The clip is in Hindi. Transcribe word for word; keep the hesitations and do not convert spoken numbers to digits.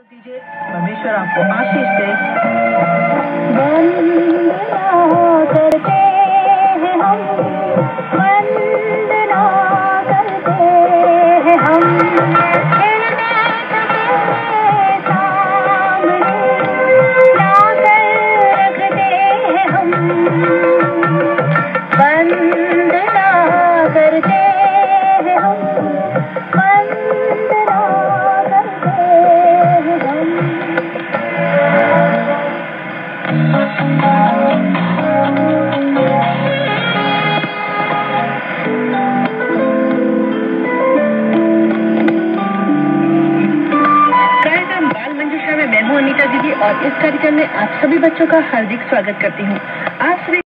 तो दीजिए, परमेश्वर आपको आशीष दे। वंदना करते हैं हम, वंदना करते हैं हम, सामने लाकर रखते हैं हम, वंदना करते हैं हम, वंदना करते हैं हम। कार्यक्रम बाल मंजूषा में मैं हूं अनीता दीदी और इस कार्यक्रम में आप सभी बच्चों का हार्दिक स्वागत करती हूं। आप सभी